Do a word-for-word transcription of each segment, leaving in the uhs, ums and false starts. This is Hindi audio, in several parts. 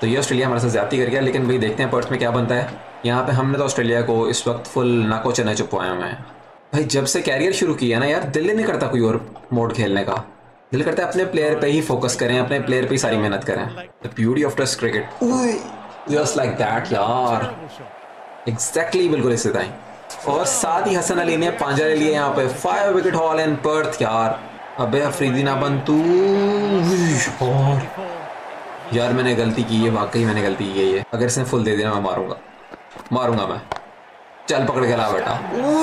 तो ये ऑस्ट्रेलिया हमारे साथ ज्यादती कर गया, लेकिन भाई देखते हैं पर्थ में क्या बनता है। यहाँ पे हमने तो ऑस्ट्रेलिया को इस वक्त फुल नाको चने चुपवाए हुए हैं भाई। जब से कैरियर शुरू किया ना यार, दिल ही नहीं करता कोई और मोड खेलने का। दिल करता है अपने प्लेयर पे ही फोकस करें, अपने प्लेयर पे ही सारी मेहनत करें। The beauty of test cricket, just like that यार, एग्जैक्टली बिल्कुल इसी तरह। और साथ ही हसन अली ने पांजा ले लिया यहाँ पे। Five wicket haul in Perth यार। अबे अफरीदी ना बन तू। और यार मैंने गलती की है, वाकई मैंने गलती की है ये। अगर इसने फुल दे दिया मैं मारूंगा मारूंगा मैं। चल पकड़ के ला बेटा।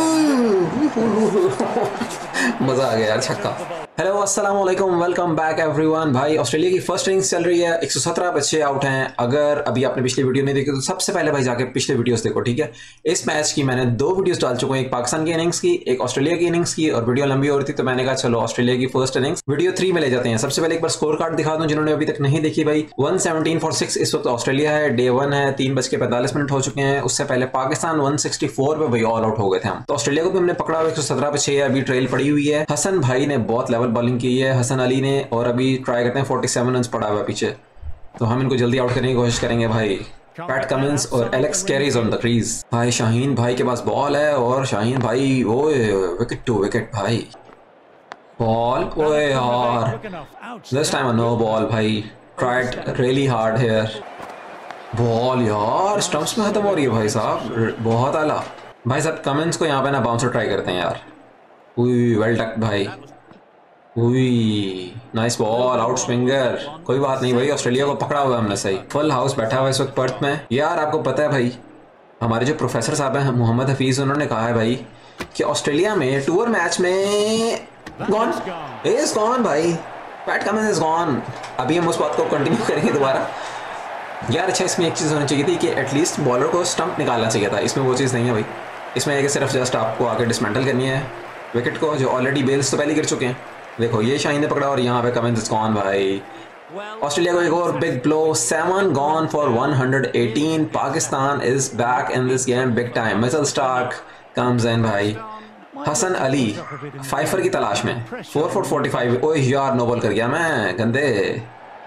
मजा आ गया यार, छक्का। हेलो अस्सलाम वालेकुम, वेलकम बैक एवरीवन। भाई ऑस्ट्रेलिया की फर्स्ट इनिंग्स चल रही है, एक सौ सत्रह बच्चे आउट हैं। अगर अभी आपने पिछली वीडियो नहीं देखी तो सबसे पहले भाई जाके पिछले वीडियोस देखो, ठीक है। इस मैच की मैंने दो वीडियोस डाल चुका हूं, एक पाकिस्तान की इनिंग्स की, एक ऑस्ट्रेलिया की इनिंग्स की। और वीडियो लंबी हो रही थी तो मैंने कहा चलो ऑस्ट्रेलिया की फर्स्ट इनिंग्स वीडियो थ्री में ले जाते हैं। सबसे पहले एक बार स्कोर कार्ड दिखा दूं जिन्होंने अभी तक नहीं देखी भाई। वन सेवनटीन फॉर सिक्स इस वक्त ऑस्ट्रेलिया है। डे वन है, तीन बज के पैंतालीस मिनट हो चुके हैं। उससे पहले पाकिस्तान वन सिक्सटी फोर पे भाई ऑल आउट हो गए थे हम। तो ऑस्ट्रेलिया को भी हमने पकड़ा हुआ एक सौ सत्रह पे छह, अभी ट्रेल पड़ी हुई है। हसन भाई ने बहुत लेवल बॉलिंग की है, हसन अली ने, और अभी ट्राई करते हैं सैंतालीस रन पड़ा हुआ है पीछे, तो हम इनको जल्दी आउट करने की कोशिश करेंगे भाई। पैट कमिंस और Alex Carey's on the crease. भाई शाहीन भाई के पास बॉल है और शाहीन भाई ओए विकेट टू विकेट भाई। बॉल ओए यार, this time a no ball भाई। Tried really hard here. Ball यार स्टंप्स में खत्म हो रही है भाई साहब, बहुत आला। भाई साहब कमिंस को यहाँ पे ना बाउंसर ट्राई करते हैं यार। उई वेल टक भाई। उई नाइस बॉल, आउट स्विंगर। कोई बात नहीं भाई, ऑस्ट्रेलिया को पकड़ा हुआ है हमने सही। फुल हाउस बैठा हुआ है इस वक्त पर्थ में। यार आपको पता है भाई, हमारे जो प्रोफेसर साहब हैं मोहम्मद हफीज, उन्होंने कहा है भाई कि ऑस्ट्रेलिया में टूर मैच में गॉन इज गॉन भाई, पैट कमिंस इज गॉन। अभी हम उस बात को कंटिन्यू करेंगे दोबारा यार। अच्छा इसमें एक चीज़ होनी चाहिए थी कि एटलीस्ट बॉलर को स्टंप निकालना चाहिए था, इसमें वो चीज़ नहीं है भाई। इसमें एक सिर्फ जस्ट आपको आके डिसमेंटल करनी है विकेट को, जो ऑलरेडी बेल्स तो पहले गिर चुके हैं। देखो ये शाहीन ने पकड़ा और यहाँ पे कमिंस इज गॉन भाई। ऑस्ट्रेलिया को एक और big blow, seven gone for one eighteen. Pakistan is back in this game big time. Mitchell Starc comes in भाई। हसन अली फाइफर की तलाश में, four for forty five. Oh यार नो बॉल कर गया मैं, गंदे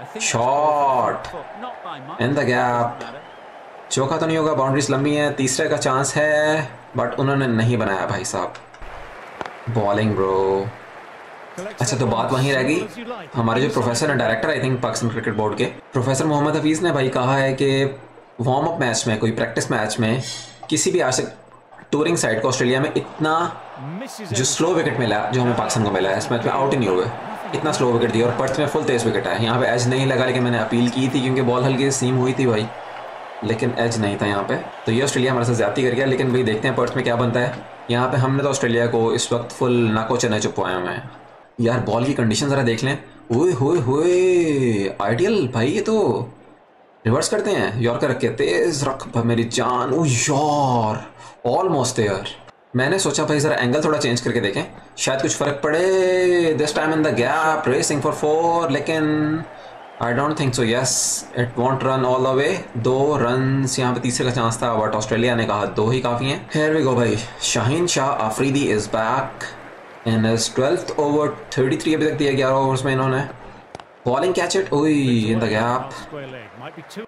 शॉट इन द गैप। चौका तो नहीं होगा, बाउंड्रीज लंबी हैं, तीसरे का चांस है बट उन्होंने नहीं बनाया भाई साहब। Bowling bro. अच्छा तो बात वहीं रह गई, हमारे जो प्रोफेसर हैं, director I think Pakistan cricket board के, प्रोफेसर मोहम्मद हफीज ने भाई कहा है कि वार्म अप मैच में, कोई प्रैक्टिस मैच में किसी भी आज तक टूरिंग साइड को ऑस्ट्रेलिया में इतना जो स्लो विकेट मिला जो हमें पाकिस्तान को मिला है, इस मैच में आउट ही नहीं हुए। इतना स्लो विकेट दिया और पर्थ में फुल तेज विकेट है। यहाँ पे एज नहीं लगा, लेकिन मैंने अपील की थी क्योंकि बॉल हल्की सीम हुई थी भाई, लेकिन एज नहीं था यहाँ पे। तो ये ऑस्ट्रेलिया हमारे साथ ज्यादती कर गया, लेकिन भाई देखते हैं पर्थ में क्या बनता है। यहाँ पे हमने तो ऑस्ट्रेलिया को इस वक्त फुल नाको चने चुपवाए हुए हैं। यार बॉल की कंडीशन जरा देख लें। ओए होए होए आइडियल भाई, ये तो रिवर्स करते हैं यॉर्कर रख के, तेज रख मेरी जान। ओ यार ऑलमोस्ट यार, मैंने सोचा भाई जरा एंगल थोड़ा चेंज करके देखें, शायद कुछ फर्क पड़े। This time in the gap racing for four, लेकिन I don't think so. Yes it won't run all the way. दो रन यहाँ पे तीसरे का चांस था बट ऑस्ट्रेलिया ने कहा दो ही काफ़ी हैं। हियर वी गो भाई। Shaheen Shah Afridi is back in his twelfth over. Thirty three अभी तक दिया ग्यारह ओवर्स में इन्होंने। बॉलिंग कैच इट, ओई इन द गैप।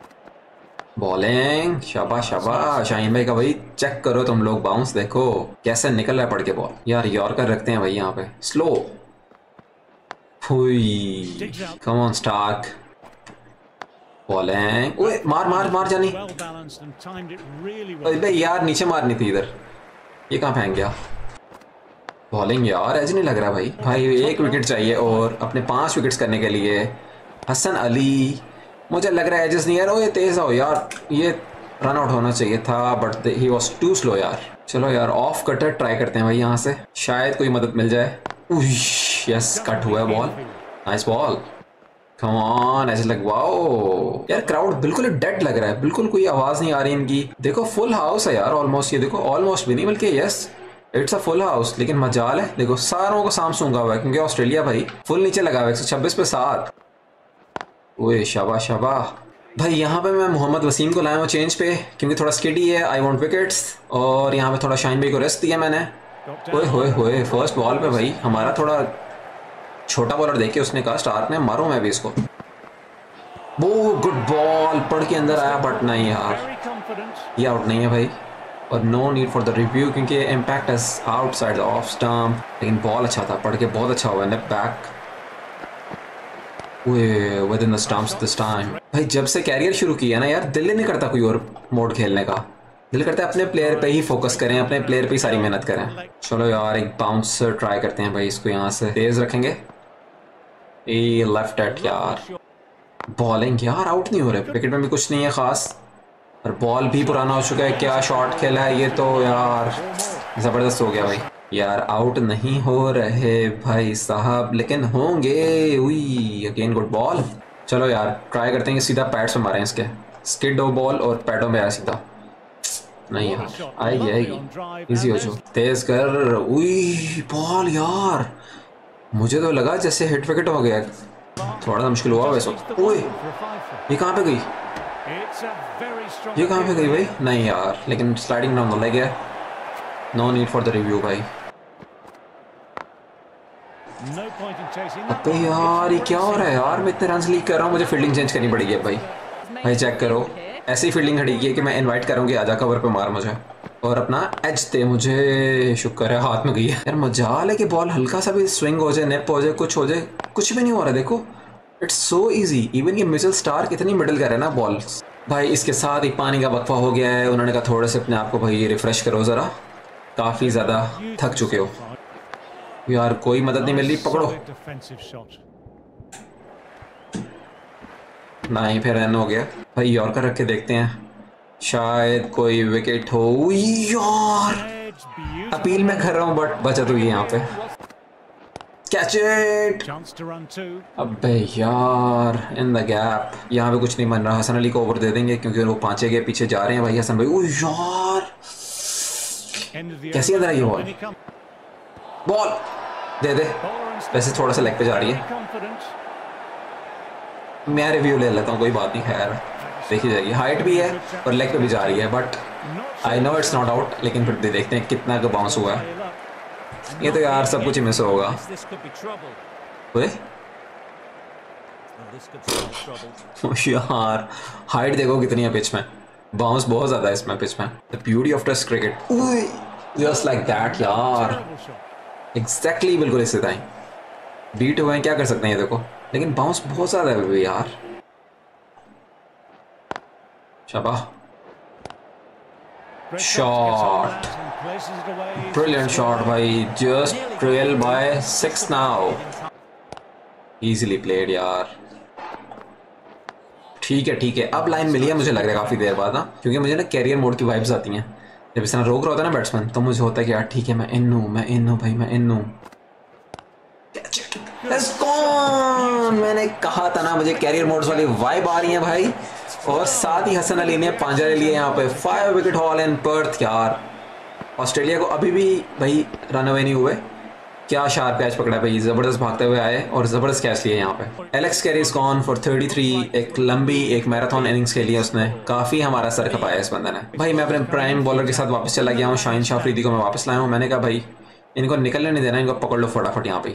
बॉलिंग शाबाश शाबाश शाहीन भाई का भाई। चेक करो तुम लोग बाउंस देखो कैसे निकल रहा है पड़ के बॉल। यार यॉर्कर रखते हैं भाई यहाँ पे स्लो। हुई कम ऑन स्टार्क। बॉलिंग ओए मार मार मार जानी। अबे यार नीचे मारनी थी इधर, ये कहाँ फेंक गया। बॉलिंग यार एज नहीं लग रहा भाई। भाई एक विकेट चाहिए और अपने पांच विकेट्स करने के लिए हसन अली, मुझे लग रहा है एजेस नहीं यार। ओ ये तेज आओ यार, ये रन आउट होना चाहिए था but he was too slow यार। चलो यार ऑफ कटर ट्राई करते हैं भाई यहाँ से, शायद कोई मदद मिल जाए। यस कट हुआ है ball, nice ball, come on. ऐसे लग वाओ यार, क्राउड बिल्कुल डेड लग रहा है, बिल्कुल कोई आवाज नहीं आ रही इनकी। देखो फुल हाउस है यार ऑलमोस्ट, ये देखो ऑलमोस्ट भी नहीं बल्कि yes it's a full house. लेकिन मजाल है देखो सारों को साम सूंगा हुआ है क्योंकि ऑस्ट्रेलिया भाई फुल नीचे लगा हुआ है, एक सौ छब्बीस पे सात। ओए शाबाश शाबाश भाई। यहाँ पे मैं मोहम्मद वसीम को लाया हूँ चेंज पे क्योंकि थोड़ा स्किडी है, आई वांट विकेट्स। और यहाँ पे थोड़ा शाहीन भाई को रेस्ट दिया मैंने। ओए होए होए फर्स्ट बॉल पे भाई हमारा थोड़ा छोटा बॉलर देखे उसने कहा स्टार्क ने, मारूं मैं भी इसको। वो गुड बॉल पढ़ के अंदर आया बट नहीं यार, ये आउट नहीं है भाई। और no need for the review क्योंकि impact is outside the off stump. लेकिन बॉल अच्छा था, पढ़ के बहुत अच्छा हुआ। Nip back within the stumps this time. भाई जब से कैरियर शुरू किया ना यार, दिल नहीं करता कोई और मोड खेलने का, दिल करता है अपने प्लेयर पे ही फोकस करें, अपने प्लेयर पे ही सारी मेहनत करें। चलो यार एक बाउंस ट्राई करते हैं भाई, इसको यहाँ से तेज रखेंगे। ए लेफ्ट एट यार, बॉलिंग यार आउट नहीं हो रहे, विकेट में भी कुछ नहीं है खास, और बॉल भी पुराना हो चुका है। क्या शॉट खेला है ये तो यार, जबरदस्त हो गया भाई। यार आउट नहीं हो रहे भाई साहब, लेकिन होंगे। उई अगेन गुड बॉल। चलो यार ट्राई करते हैं कि सीधा पैड्स पे मारें इसके, स्किड हो बॉल और पैडों में आया सीधा। नहीं यार आएगी आएगी, इजी हो जो, तेज कर। उई बॉल यार, मुझे तो लगा जैसे हिट विकेट हो गया, थोड़ा सा मुश्किल हुआ वैसे। ओए ये कहाँ पे गई, ये कहाँ पे गई भाई? नहीं यार, लेकिन स्लाइडिंग डाउन द लेग है, no need for the review भाई। अबे यार ये क्या हो रहा है यार, मैं इतने रन लीक कर रहा हूँ, मुझे फील्डिंग चेंज करनी पड़ेगी अब भाई। भाई चेक करो, ऐसी फील्डिंग खड़ी की है कि मैं इनवाइट करूँगी आजा कवर पे मार मुझे, और अपना एज दे मुझे। शुक्र है हाथ में गई है यार। मजाल है कि बॉल हल्का सा भी स्विंग हो जाए, नेप हो जाए, कुछ हो जाए, कुछ भी नहीं हो रहा। देखो इट्स सो इजी। इवन ये मिचेल स्टार्क कितनी मिडल कर है ना बॉल भाई। इसके साथ ही पानी का वक्फा हो गया है, उन्होंने कहा थोड़े से अपने आप को भाई रिफ्रेश करो ज़रा, काफ़ी ज़्यादा थक चुके हो यार। कोई मदद नहीं मिल रही, पकड़ो। नहीं फिर रन हो गया भाई, यॉर्कर रख के देखते हैं, शायद कोई विकेट हो। यार अपील मैं कर रहा हूँ बट बचत हुई यहाँ पे। Catch it. अबे यार इन द गैप, यहाँ पे कुछ नहीं बन रहा। हसन अली को ओवर दे देंगे क्योंकि वो पांचे के पीछे जा रहे हैं भाई। हसन भाई ओ यार कैसी अंदर आई बॉल, बॉल दे दे। वैसे थोड़ा सा लेग पे जा रही है, मैं रिव्यू ले लेता हूँ, कोई बात नहीं, खैर देखी जाएगी। हाइट भी है और लेग पे भी जा रही है, but I know it's not out. लेकिन फिर देखते हैं कितना का बाउंस हुआ है। ये तो यार सब कुछ ही मिस होगा। यार हाइट देखो कितनी है पिच में, बाउंस बहुत ज्यादा है इसमें पिच में। The beauty of test cricket, just like that यार, एग्जैक्टली exactly, बिल्कुल इसी तरह बीट हुए हैं, क्या कर सकते हैं ये देखो, लेकिन बाउंस बहुत ज्यादा है यार। शाबाश, शॉट, ब्रिलियंट शॉट भाई, just trail by six now, easily played यार। ठीक है ठीक है, अब लाइन मिली है मुझे लग रहा है काफी देर बाद ना, क्योंकि मुझे ना कैरियर मोड की वाइब्स आती हैं। जब इस तरह रोक रहा होता है ना बैट्समैन, तो मुझे होता है कि यार ठीक है मैं इन हूँ, मैं इन हूँ भाई, मैं इन हूँ। मैंने कहा था ना मुझे कैरियर मोड्स वाली वाइब आ रही है भाई। और साथ ही हसन अली ने पांजा ले लिया यहाँ पे, five wicket haul in Perth यार। ऑस्ट्रेलिया को अभी भी भाई रन अवे नहीं हुए। क्या शार्प कैच पकड़ा भाई, जबरदस्त भागते हुए आए और जबरदस्त कैच लिए यहाँ पे। Alex Carey is gone for thirty three, एक लंबी एक मैराथन इनिंग्स के लिए उसने काफी हमारा सर खपाया इस बंदे ने। भाई मैं अपने प्राइम बॉलर के साथ वापस चला गया हूँ, शाहीन शाह अफरीदी को मैं वापस लाया हूँ। मैंने कहा भाई इनको निकलने नहीं देना, इनको पकड़ लो फटाफट यहाँ पे।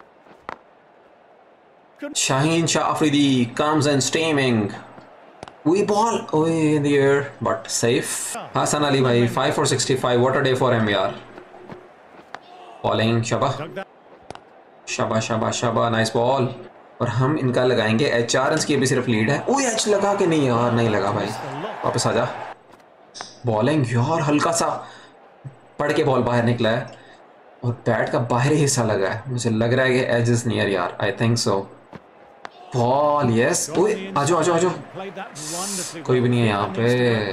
Shaheen Shah Afridi comes and steaming. We ball away in the air but safe. Hasan Ali भाई five for sixty-five, what a day for him यार। बॉलिंग शाबा शाबा शाबा शाबा, नाइस बॉल। और हम इनका लगाएंगे एच, चार रन की अभी सिर्फ लीड है। ओह एच लगा के नहीं यार, नहीं लगा भाई, वापस आ जा। बॉलिंग यार हल्का सा पड़ के बॉल बाहर निकला है और बैट का बाहरी हिस्सा लगा है, मुझे लग रहा है कि एज इज नियर यार, I think so. Ball yes, ओए आजो आजो आजो, कोई भी नहीं है यहाँ पे।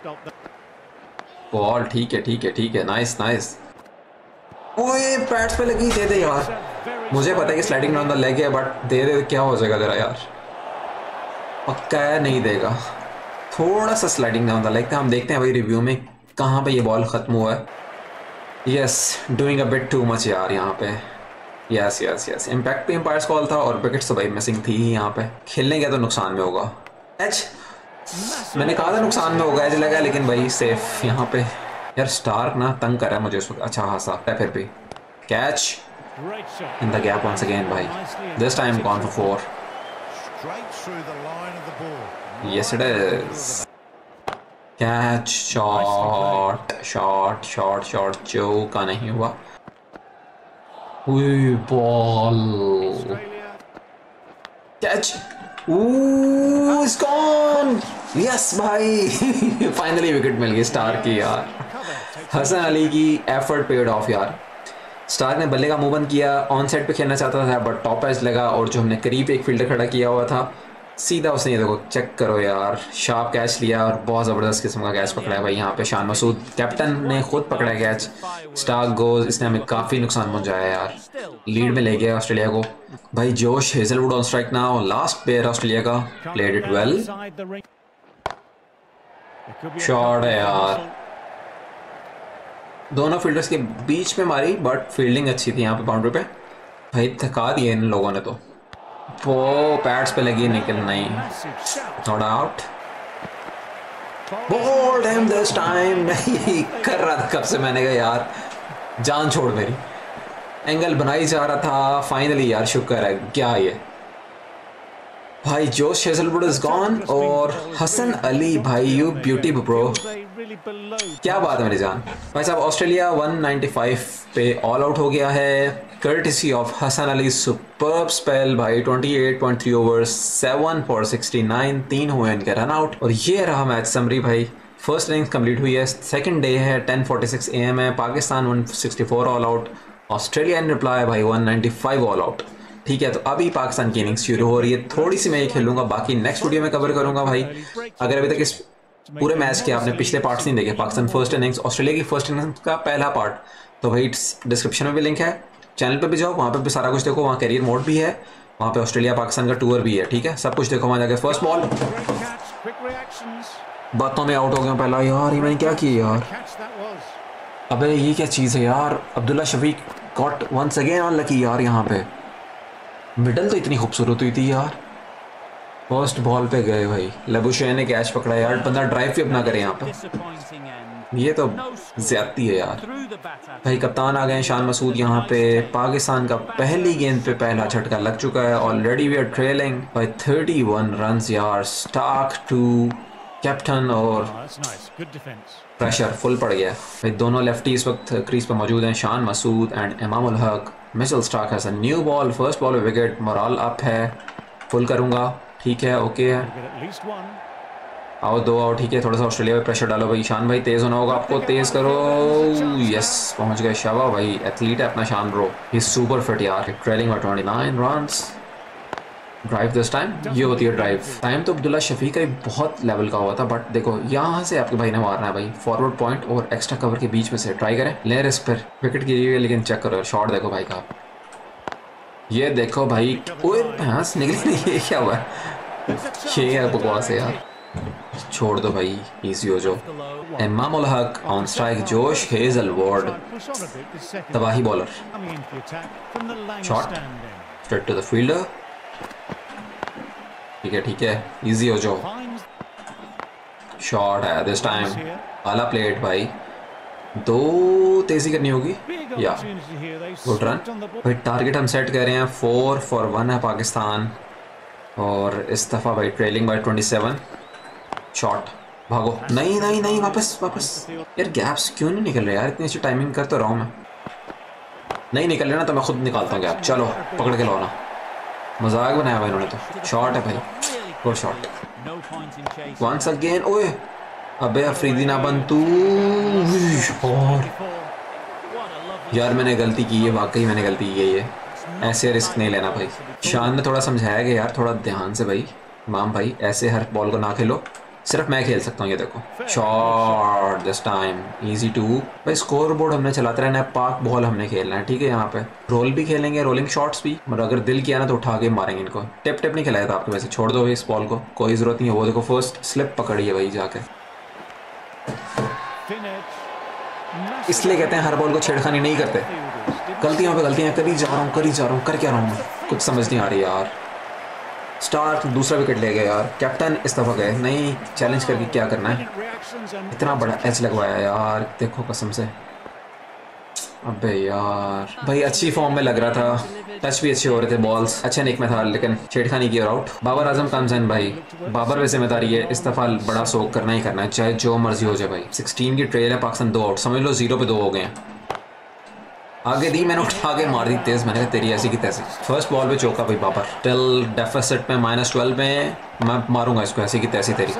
बॉल ठीक है ठीक है ठीक है, नाइस नाइस। ओए पैड्स पे लगी, दे दे यार। मुझे पता है कि स्लाइडिंग डाउन द लेग है बट दे दे, क्या हो जाएगा जरा यार, पक्का है नहीं देगा। थोड़ा सा स्लाइडिंग डाउन द लेग था, हम देखते हैं भाई रिव्यू में कहाँ पे ये बॉल खत्म हुआ है। Yes doing a bit too much यार यहाँ पे। यस यस यस, इम्पैक्ट पे एम्पायर्स कॉल था और विकेट तो भाई मिसिंग थी ही यहाँ पे। खेलने गया तो नुकसान में होगा। एच मैंने कहा था नुकसान में होगा, एज लगा, लेकिन भाई सेफ यहाँ पे। यार स्टार्क ना तंग कर रहा है मुझे उस वक्त, अच्छा खासा है। फिर भी catch in the gap once again भाई, this time gone for four. Yes it is. Catch, shot, shot, shot, shot, चौका नहीं हुआ. Ooh, ball. Catch. Ooh, it's gone. Yes भाई. Finally विकेट मिल गई स्टार की यार. हसन अली की एफर्ट पेड ऑफ यार. स्टार ने बल्ले का मुंह बंद किया, ऑन साइड पे खेलना चाहता था बट टॉप एज लगा और जो हमने करीब एक फील्डर खड़ा किया हुआ था सीधा उसने, ये देखो चेक करो यार, शार्प कैच लिया और बहुत ज़बरदस्त किस्म का कैच पकड़ा है भाई यहाँ पे. शान मसूद कैप्टन ने खुद पकड़ा है कैच. स्टार गोज, इसने हमें काफ़ी नुकसान पहुंचाया यार. लीड में ले गया ऑस्ट्रेलिया को भाई. Josh Hazlewood on strike now, last player Australia का. Played it well. शॉट है यार, दोनों फील्डर्स के बीच में मारी बट फील्डिंग अच्छी थी यहाँ पे बाउंड्री पे भाई. थका दिए इन लोगों ने तो. वो पैड्स पे लगी, निकल नहीं. Not out. Bowled him this time. मैं यही कर रहा था कब से, मैंने कहा यार जान छोड़ मेरी. एंगल बनाई जा रहा था फाइनली यार, शुक्र है. क्या ये भाई, जोश हेजलवुड इज गॉन और हसन अली भाई, यू ब्यूटी ब्रो. क्या बात है मेरी जान. भाई साहब ऑस्ट्रेलिया वन नाइंटी फाइव पे ऑल आउट हो गया है courtesy of Hasan Ali. Superb spell भाई. अट्ठाईस पॉइंट तीन overs, seven for sixty nine, तीन हुए इनके रन आउट. और ये रहा मैच समरी भाई. फर्स्ट इनिंग्स कंप्लीट हुई है, सेकंड डे है, ten forty six A M है. Pakistan one sixty four all out, Australia in reply भाई one ninety five all out. ठीक है, तो अभी पाकिस्तान की इनिंग्स शुरू हो रही है. थोड़ी सी मैं ये खेलूंगा, बाकी नेक्स्ट वीडियो में कवर करूंगा भाई. अगर अभी तक इस पूरे मैच के आपने पिछले पार्ट्स नहीं देखे, पाकिस्तान फर्स्ट इनिंग्स, ऑस्ट्रेलिया की फर्स्ट इनिंग्स का पहला पार्ट, तो भाई डिस्क्रिप्शन में भी लिंक है. चैनल पे भी जाओ, वहाँ पे भी सारा कुछ देखो. वहाँ कैरियर मोड भी है, वहाँ पे ऑस्ट्रेलिया पाकिस्तान का टूर भी है. ठीक है, सब कुछ देखो वहाँ जाके. फर्स्ट बॉल बातों में आउट हो गया पहला यार. ये मैंने क्या किया यार. अबे ये क्या चीज़ है यार. Abdullah Shafique got once again unlucky यार. यहाँ पे मिडल तो इतनी खूबसूरत हुई थी यार. फर्स्ट बॉल पे गए भाई. लबुशेन ने कैच पकड़ा यार. बंदा ड्राइव भी अपना करे यहाँ पे. ये तो ज्यादती है यार भाई. कप्तान आ गए शान मसूद यहाँ पे. पाकिस्तान का पहली गेंद पे पहला झटका लग चुका है. Already we are trailing by thirty one runs यार. स्टार्क टू कैप्टन और प्रेशर फुल पड़ गया भाई. दोनों लेफ्टी इस वक्त क्रीज पे मौजूद हैं, Shan Masood and Imam ul Haq. Mitchell Starc has a new ball. First ball wicket. Morale up है. फुल करूंगा. ठीक है, ओके है. आओ दो आओ. ठीक है, थोड़ा सा ऑस्ट्रेलिया पे प्रेशर डालो भाई. शान भाई तेज होना होगा आपको. तेज करो. यस, पहुंच गए. शाबा भाई, एथलीट है अपना Shan bro. He super fit यार. Trailing by twenty nine runs. Drive this time. ये होती है ड्राइव. टाइम तो अब्दुल्ला शफीक का बहुत लेवल का हुआ था बट देखो यहाँ से आपके भाई ने मारना है भाई. फॉरवर्ड पॉइंट और एक्स्ट्रा कवर के बीच में से ट्राई करें. ले रिस्क पर विकेट गिरी हुई, लेकिन चेक करो शॉट देखो भाई का. ये देखो भाई. ओए भैंस निकली नहीं. ये क्या हुआ है. ये है बकवास है यार. छोड़ दो भाई, इजी हो जाओ. Imam ul Haq on strike. Josh Hazlewood तबाही bowler. Shot straight to the fielder. ठीक है ठीक है, इजी हो जाओ. शॉट है दिस टाइम. आला प्लेट भाई. दो तेजी करनी होगी या गुड रन भाई. टारगेट हम सेट कर रहे हैं. फोर फॉर वन है पाकिस्तान और इस दफ़ा भाई trailing by twenty seven. Shot. भागो. नहीं नहीं नहीं, वापस वापस यार. गैप्स क्यों नहीं निकल रहे यार. इतनी अच्छी टाइमिंग कर तो रहा हूँ मैं. नहीं निकल रहे ना तो मैं खुद निकालता हूँ गैप. चलो पकड़ के लो ना. मजाक बनाया भाई इन्होंने तो. शॉट है भाई. Good shot. Once again. ओए अबे अफरीदी ना बन तू. यार मैंने गलती की है, वाकई मैंने गलती की है. ये ऐसे रिस्क नहीं लेना भाई. शान ने थोड़ा समझाया कि यार थोड़ा ध्यान से भाई. इमाम भाई ऐसे हर बॉल को ना खेलो, सिर्फ मैं खेल सकता हूँ. ये देखो shot this time. Easy two भाई. स्कोर बोर्ड हमने चलाते रहना है. पाक बॉल हमने खेलना है. ठीक है, यहाँ पे रोल भी खेलेंगे, रोलिंग शॉट्स भी. मतलब अगर दिल किया ना तो उठा के मारेंगे इनको. टिप टिप नहीं खिलाया था आपको वैसे. छोड़ दो भाई इस बॉल को, कोई ज़रूरत नहीं है. वो देखो फर्स्ट स्लिप पकड़ी है भाई जाके. इसलिए कहते हैं हर बॉल को छेड़खानी नहीं करते. गलतियों पे गलतियाँ करी जा रहा हूँ करी जा रहा हूँ कर क्या रहा हूँ मैं. कुछ समझ नहीं आ रही यार. स्टार्क दूसरा विकेट ले गए यार. कैप्टन इस दफ़ा गए नहीं. चैलेंज करके क्या करना है. इतना बड़ा एच लगवाया यार. देखो कसम से अबे यार भाई अच्छी फॉर्म में लग रहा था, टच भी अच्छे हो रहे थे, बॉल्स अच्छा निक में था, लेकिन छेड़खानी की और आउट। बाबर आजम कम्स इन भाई, बाबर पे जिम्मेदारी है इस दफा, बड़ा सोक करना ही करना है चाहे जो मर्जी हो जाए भाई। सोलह की ट्रेल है, पाकिस्तान दो आउट, समझ लो जीरो पे दो हो गए हैं। आगे दी मैंने, उठा के मार दी तेज, मैंने कहा तेरी ऐसी की तैसी। फर्स्ट बॉल पे चौका भाई बाबर, टिल डेफिसिट में माइनस ट्वेल्व में, मैं मारूंगा इसको ऐसी की तैसी तेरी।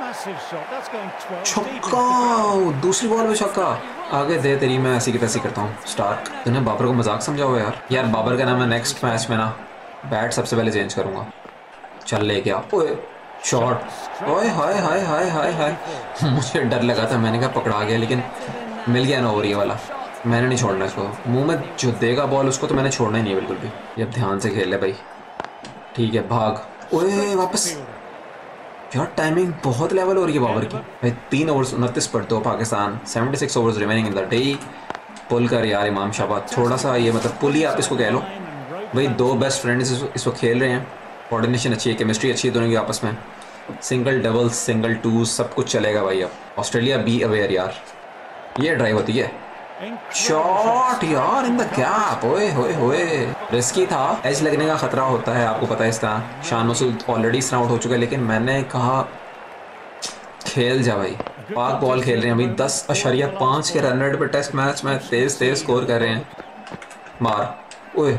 छक्का, दूसरी बॉल पे छक्का, आगे दे तेरी, मैं ऐसी की तैसी करता हूँ। स्टार्क, तूने बाबर को मजाक समझा हुआ यार। यार बाबर का नाम मैं नेक्स्ट मैच में ना बैट सबसे पहले चेंज करूंगा। चल ले गया, ओए शॉट, ओए हाय हाय हाय हाय हाय मुझे डर लगा था, मैंने कहा पकड़ा गया, लेकिन मिल गया ना ओवर ये वाला। मैंने नहीं छोड़ना इसको, मुंह में जो देगा बॉल उसको तो मैंने छोड़ना ही नहीं है बिल्कुल भी। अब ध्यान से खेल ले भाई, ठीक है भाग, ओए वापस। यार टाइमिंग बहुत लेवल हो रही है बाबर की भाई। तीन ओवर्स उनतीस पर दो Pakistan, seventy six overs remaining in the day. Pull कर यार इमाम शाबाद, थोड़ा सा ये मतलब पुल ही आप इसको कह लो भाई। दो बेस्ट फ्रेंड्स इस वक्त खेल रहे हैं, कोऑर्डिनेशन अच्छी है, केमिस्ट्री अच्छी है दोनों की आपस में, सिंगल डबल सिंगल टू सब कुछ चलेगा भाई। अब ऑस्ट्रेलिया बी अवेयर यार, ये ड्राइव होती है। शॉट यार इन द गैप, ओए होए होए, रिस्की था, एज लगने का खतरा होता है, आपको पता है इस तरह। शान मसूद ऑलरेडी इस तरह आउट हो चुका है, लेकिन मैंने कहा खेल जा भाई। पाक बॉल खेल रहे हैं भाई, दस अशरिया पाँच के रन रेट पे टेस्ट मैच में तेज तेज स्कोर कर रहे हैं। मार, ओए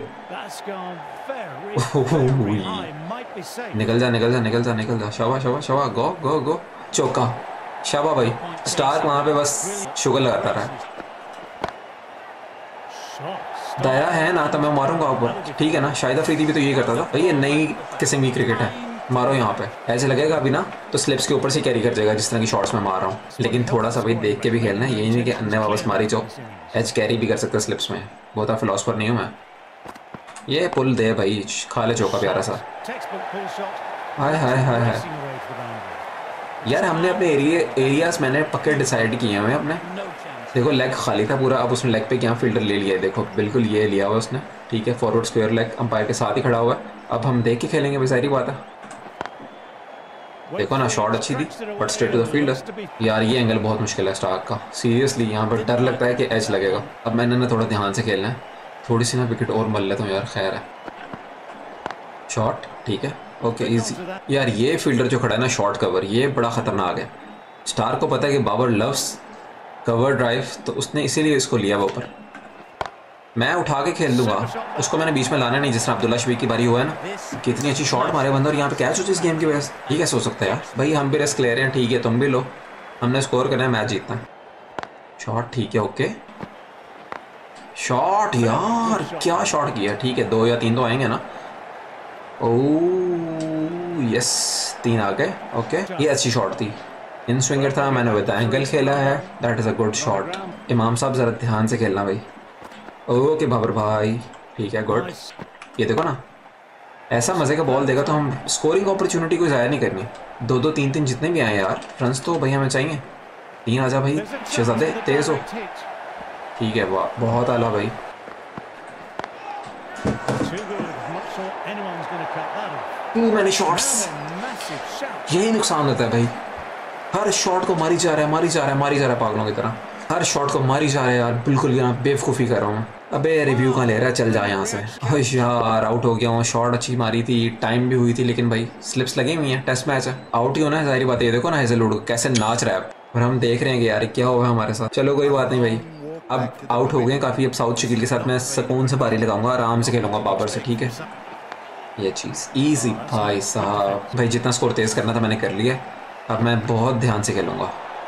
निकल जा निकल जा निकल जा निकल जा, शाबा शाबा शाबा, गो गो गो, चौका, शाबा भाई। स्टार्क वहां पे बस शुगर लगाता रहा। दया है ना तो मैं मारूंगा ऊपर, ठीक है ना। शाहिद अफरीदी भी तो यही करता था भाई, ये नई किस्म की क्रिकेट है, मारो यहाँ पे। ऐसे लगेगा अभी ना तो स्लिप्स के ऊपर से कैरी कर जाएगा जिस तरह की शॉट्स में मार रहा हूँ, लेकिन थोड़ा सा भाई देख के भी खेलना है, यही नहीं कि अन्य वापस मारी जो एज कैरी भी कर सकता है स्लिप्स में। बहुत फिलोसफर नहीं हूँ मैं। ये पुल दे भाई, खा ले चौका प्यारा सा। हाय हाय हाय हाय यार, हमने अपने एरिया एरियाज मैंने पक्के डिसाइड किए हुए अपने। देखो लेग खाली था पूरा, अब उसने लेग पे क्या फील्डर ले लिया है, देखो बिल्कुल ये लिया हुआ उसने, ठीक है। फॉरवर्ड स्क्वायर लेग अंपायर के साथ ही खड़ा हुआ है। अब हम देख के खेलेंगे भाई, सारी बात है। देखो ना शॉट अच्छी थी but straight to the fielder. यार ये एंगल बहुत मुश्किल है स्टार्क का, सीरियसली यहाँ पर डर लगता है कि एज लगेगा। अब मैंने ना थोड़ा ध्यान से खेलना है, थोड़ी सी ना विकेट और मल लेता हूँ यार, खैर है। शॉट ठीक है, ओके इजी। यार ये फील्डर जो खड़ा है ना शॉर्ट कवर, ये बड़ा खतरनाक है। स्टार को पता है कि बाबर लव्स कवर ड्राइव, तो उसने इसीलिए इसको लिया वो ऊपर। मैं उठा के खेल दूंगा उसको, मैंने बीच में लाना नहीं, जिस तरह अब्दुल्ला शफीक की बारी हुआ है ना। कितनी अच्छी शॉट मारे बंदे, और यहाँ पे कैच हो इस गेम की वजह से। ये कैसे हो सकता है यार भाई, हम भी रिस्क ले रहे हैं, ठीक है तुम भी लो, हमने स्कोर करना है, मैच जीतना है। शॉट ठीक है, ओके शॉट, यार क्या शॉट किया, ठीक है दो या तीन तो आएंगे ना। ओह यस, तीन आ गए, ओके ये अच्छी शॉट थी, इन स्विंगर था, मैंने विद एंगल खेला है, that is a good shot. Imam साहब ज़रा ध्यान से खेलना भाई। ओके बाबर भाई, ठीक है गुड। ये देखो ना, ऐसा मज़े का बॉल देगा तो हम स्कोरिंग अपॉर्चुनिटी को ज़ाया नहीं करनी। दो दो तीन तीन जितने भी आए यार रन्स तो भाई हमें चाहिए। तीन आ जा भाई शहजादे, तेज़ हो, ठीक है वाह बहुत आला भाई। टू मैनी शॉट्स, यही नुकसान होता है भाई, हर शॉट को मारी जा रहा है मारी जा रहा है मारी जा रहा है पागलों की तरह, हर शॉट को मारी जा रहा है यार, बिल्कुल यहाँ बेवकूफ़ी कर रहा हूँ मैं। अबे रिव्यू का ले रहा है, चल जा यहाँ से। यार आउट हो गया हूँ, शॉट अच्छी मारी थी, टाइम भी हुई थी, लेकिन भाई स्लिप्स लगी हुई हैं, टेस्ट मैच है, आउट ही होना है सारी बात। ये देखो ना हेजलवुड कैसे नाच रहा है, और हम देख रहे हैं कि यार क्या हुआ हमारे साथ। चलो कोई बात नहीं भाई, अब आउट हो गए काफ़ी, अब साउथ शकील के साथ मैं सुकून से पारी लगाऊंगा, आराम से खेलूंगा बाबर से, ठीक है। ये चीज़ ईजी भाई साहब, भाई जितना स्कोर तेज़ करना था मैंने कर लिया, अब मैं बहुत ध्यान से खेलूंगा,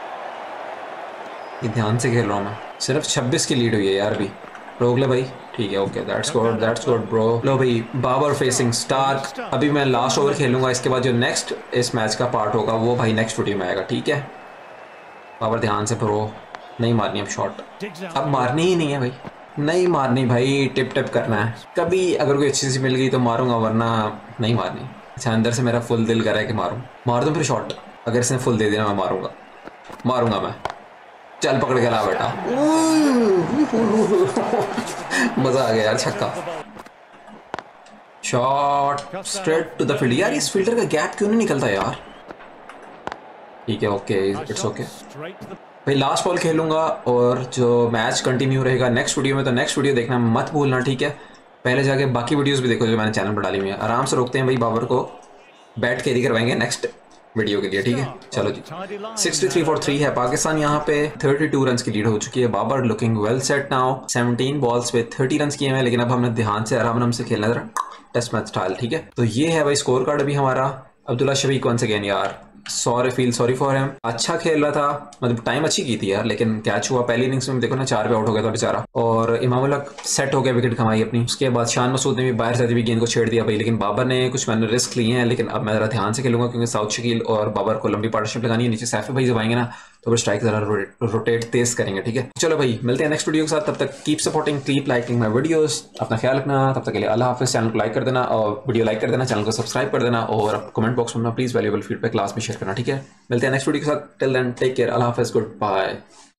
ये ध्यान से खेल रहा हूँ मैं। सिर्फ छब्बीस की लीड हुई है यार अभी, रोक ले भाई, ठीक है okay that's good that's good bro. लो भाई बाबर फेसिंग स्टार्क, अभी मैं लास्ट ओवर खेलूंगा, इसके बाद जो नेक्स्ट इस मैच का पार्ट होगा वो भाई नेक्स्ट वीडियो में आएगा, ठीक है। बाबर ध्यान से ब्रो, नहीं मारनी अब शॉट, अब मारनी ही नहीं है भाई, नहीं मारनी भाई, टिप टिप करना है। कभी अगर कोई अच्छी सी मिल गई तो मारूंगा, वरना नहीं मारनी। अच्छा अंदर से मेरा फुल दिल कर रहा है कि मारूं, मार दूं फिर शॉट, अगर इसने फुल दे दिया मैं मारूंगा, मारूंगा मैं। चल पकड़ के ला बेटा, मजा आ गया यार, छक्का shot straight to the field. यार इस फील्डर का गैप क्यों नहीं निकलता यार, ठीक है ओके इट्स ओके। भाई लास्ट बॉल खेलूंगा और जो मैच कंटिन्यू रहेगा नेक्स्ट वीडियो में, तो नेक्स्ट वीडियो देखना मत भूलना, ठीक है। पहले जाके बाकी वीडियोस भी देखो जो मैंने चैनल पर डाली हुई है। आराम से रोकते हैं भाई, बाबर को बैट कैरी करवाएंगे नेक्स्ट वीडियो के लिए, ठीक है। चलो जी, सिक्सटी थ्री फॉर थ्री है पाकिस्तान यहाँ पे। थर्टी टू रन की लीड हो चुकी है। Babar looking well set now. Seventeen balls पे थर्टी रन किए हैं, लेकिन अब हमने ध्यान से आराम आराम से खेलना जरा, टेस्ट मैच स्टाइल, ठीक है। तो ये है भाई स्कोर कार्ड अभी हमारा। अब्दुल्ला शफीक वंस अगेन यार, sorry feel sorry for him. अच्छा खेल रहा था, मतलब टाइम अच्छी की थी यार, लेकिन कैच हुआ पहली इनिंग्स में, देखो ना चार पे आउट हो गया था बेचारा। और इमामुल्लाह सेट हो गया, विकेट कमाई अपनी। उसके बाद शान मसूद ने भी बाहर से भी गेंद को छेड़ दिया भाई, लेकिन बाबर ने कुछ मैंने रिस्क लिए हैं। लेकिन अब मैं जरा ध्यान से खेलूंगा क्योंकि साउथ शकील और बाबर को लंबी पार्टनरशिप लगानी है। नीचे सैफी भाई जब आएंगे ना तो फिर स्ट्राइक जरा रोटेट तेज करेंगे, ठीक है। चलो भाई मिलते हैं नेक्स्ट वीडियो के साथ। तब तक keep supporting, keep liking my videos. अपना ख्याल रखना, तब तक के लिए अल्लाह हाफिज़। चैनल को लाइक कर देना और वीडियो लाइक कर देना, चैनल को सब्सक्राइब कर देना और कमेंट बॉक्स में प्लीज वैल्यूएबल फीडबैक क्लास में शेयर करना, ठीक है। मिलते हैं नेक्स्ट वीडियो के साथ। टिल देन टेक केयर, अल्लाह हाफिज़, गुड बाय।